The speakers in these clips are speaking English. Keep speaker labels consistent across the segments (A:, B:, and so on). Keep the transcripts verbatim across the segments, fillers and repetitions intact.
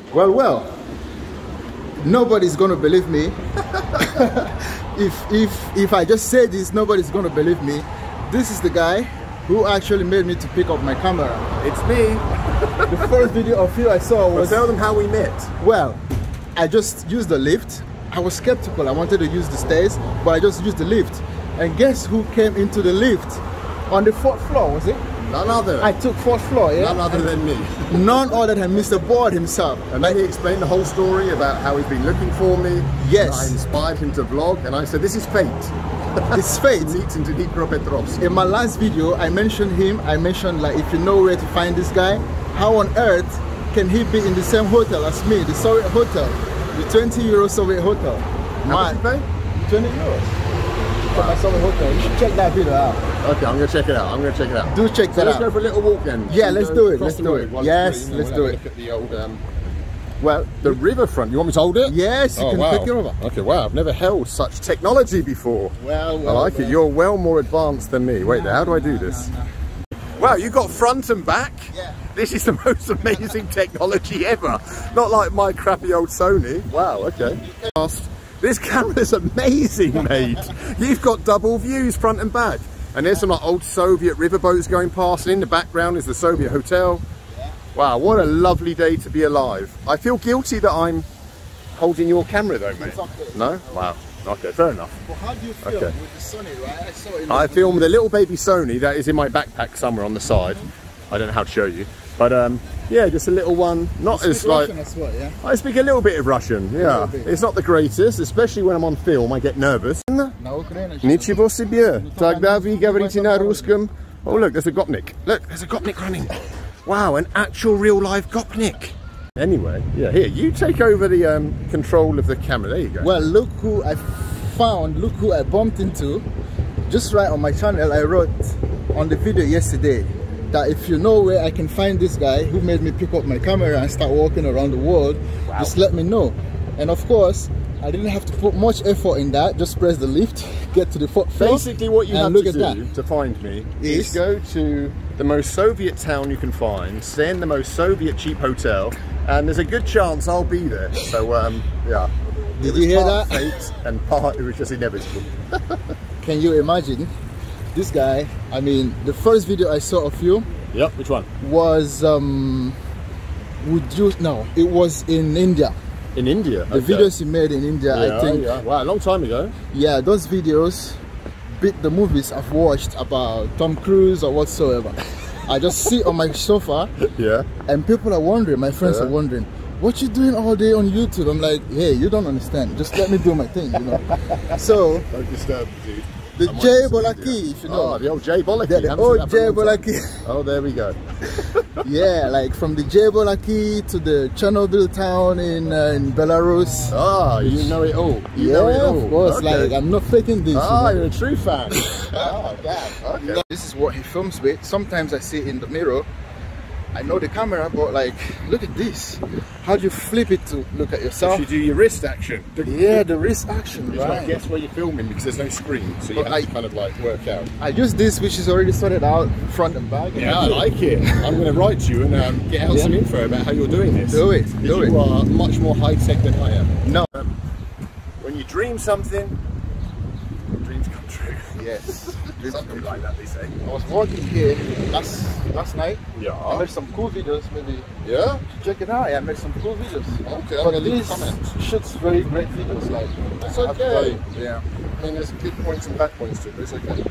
A: Well, well, nobody's gonna believe me. if if if I just say this, nobody's gonna believe me. This is the guy who actually made me to pick up my camera.
B: It's me.
A: The first video of you I saw was...
B: Well, tell them how we met.
A: Well, I just used the lift. I was skeptical. I wanted to use the stairs, but I just used the lift. And guess who came into the lift? On the fourth floor, was it?
B: None other.
A: I took fourth floor, yeah?
B: None other than me.
A: None other than Mister Board himself.
B: And then he explained the whole story about how he's been looking for me.
A: Yes.
B: I inspired him to vlog, and I said, this is fate.
A: It's fate.
B: Meets into Dnipropetrovsk.
A: In my last video, I mentioned him. I mentioned, like, if you know where to find this guy, how on earth can he be in the same hotel as me, the Soviet hotel, the twenty euro Soviet hotel?
B: How much you pay?
A: twenty euros. For my Soviet hotel. You should check that video out.
B: Okay, I'm gonna check it out. I'm gonna check it out.
A: Do check
B: so
A: that
B: let's
A: out.
B: Let's go for a little walk then.
A: Yeah,
B: so
A: let's do it. Let's do it. Yes,
B: green,
A: let's
B: we'll
A: do
B: have
A: it.
B: A look at the old, um,
A: well,
B: the riverfront. You want me to hold it?
A: Yes, you
B: oh,
A: can
B: wow.
A: pick it over.
B: Okay, wow. I've never held such technology before.
A: Well, well
B: I like
A: well.
B: it. You're well more advanced than me. Wait there. How do I do this? Wow, you got front and back?
A: Yeah.
B: This is the most amazing technology ever. Not like my crappy old Sony. Wow, okay. This camera's amazing, mate. You've got double views, front and back. And there's some like old Soviet riverboats going past, and in the background is the Soviet hotel. Wow, what a lovely day to be alive. I feel guilty that I'm holding your camera though, mate. No? Wow. Okay, fair enough.
A: Well, how do you film
B: okay.
A: with the Sony, right? I saw it.
B: I filmed a little baby Sony that is in my backpack somewhere on the side. I don't know how to show you. But um, yeah, just a little one. Not
A: you
B: as
A: speak
B: like...
A: Russian as well, yeah?
B: I speak a little bit of Russian, yeah. It's not the greatest, especially when I'm on film, I get nervous. Ничего себе. Тогда вы говорите на русском. Oh look, there's a Gopnik. Look, there's a Gopnik running. Wow, an actual real live Gopnik. Anyway, yeah, here, you take over the um, control of the camera. There you go.
A: Well, look who I found, look who I bumped into. Just right on my channel, I wrote on the video yesterday that if you know where I can find this guy who made me pick up my camera and start walking around the world, wow. Just let me know. And of course, I didn't have to put much effort in that. Just press the lift, get to the fourth floor.
B: Basically what you have
A: look
B: to
A: at
B: do
A: that.
B: to find me
A: is,
B: is go to the most Soviet town you can find, stay in the most Soviet cheap hotel, and there's a good chance I'll be there. So um, yeah.
A: Did you hear that?
B: Fate and part it was just inevitable.
A: Can you imagine? This guy, I mean, the first video I saw of you,
B: yep, which one?
A: Was um would you no, it was in India.
B: In India?
A: The
B: okay.
A: videos you made in India,
B: yeah,
A: I think.
B: Yeah. Wow, a long time ago.
A: Yeah, those videos beat the movies I've watched about Tom Cruise or whatsoever. I just sit on my sofa, yeah, and people are wondering, my friends yeah. are wondering, what you doing all day on YouTube? I'm like, hey, you don't understand. Just let me do my thing, you know. So
B: don't disturb me, dude.
A: The Jay Bolaki, if you know.
B: Oh, the old Jay Bolaki.
A: Yeah, the old Jay Bolaki.
B: Oh, there we go.
A: Yeah, like from the Jay Bolaki to the Chernobyl town in uh, in Belarus.
B: Ah, you know it all. You
A: yeah,
B: know it all.
A: Of course.
B: Okay.
A: Like, I'm not faking this.
B: Ah,
A: you know?
B: you're a true fan. Oh, damn. Okay.
A: This is what he films with. Sometimes I see it in the mirror. I know the camera, but like, look at this. How do you flip it to look at yourself?
B: You do your wrist action.
A: Yeah, the wrist action,
B: you
A: right.
B: Like, guess where you're filming because there's no screen, so you but have I, to kind of like work out.
A: I use this, which is already sorted out, front and back.
B: Yeah, I like it. I'm going to write to you and um, get out yeah. some info about how you're doing this.
A: Do it, do
B: you
A: it.
B: You are much more high-tech than I am.
A: No.
B: Um, when you dream something, dreams come true.
A: Yes.
B: Something like that, they say.
A: I was walking here last last night.
B: Yeah.
A: I made some cool videos, maybe.
B: Yeah?
A: Check it out. I made some cool videos.
B: Okay,
A: but
B: I'm going to leave a comment.
A: Shoots very great videos, like.
B: That's okay.
A: Yeah.
B: I mean, there's good points and bad points to it, but it's okay.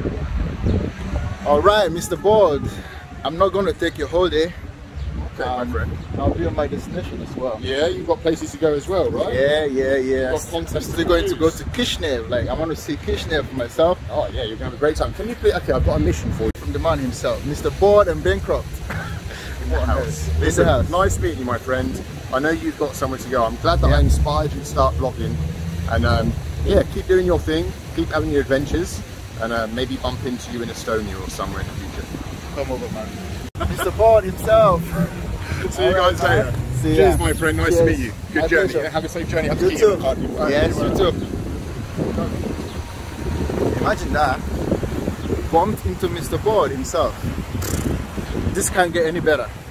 A: Alright, Mister Board. I'm not going to take your whole day.
B: Okay, um, my friend.
A: I'll be on my destination as well.
B: Yeah, you've got places to go as well, right?
A: Yeah, yeah, yeah.
B: You've got
A: I'm still going to go to Kishinev. Like, I want to see Kishinev for myself.
B: Oh yeah, you're going to have a great time. Can you please? Okay, I've got a mission for you.
A: From the man himself, Mister Board and Bancroft.
B: In the house. Listen, in the house. Nice meeting you, my friend. I know you've got somewhere to go. I'm glad that yeah. I inspired you to start vlogging. And um, yeah, keep doing your thing. Keep having your adventures. And uh, maybe bump into you in Estonia or somewhere in the future.
A: Come over, man. Mister Board himself.
B: See you guys later.
A: See
B: Cheers,
A: ya.
B: my friend. Nice
A: Cheers.
B: to meet you. Good
A: My
B: journey.
A: pleasure.
B: Have a safe journey. Have
A: You
B: to
A: too.
B: Card. You, uh,
A: yes,
B: you,
A: you too. Imagine that. Bumped into Mister Board himself. This can't get any better.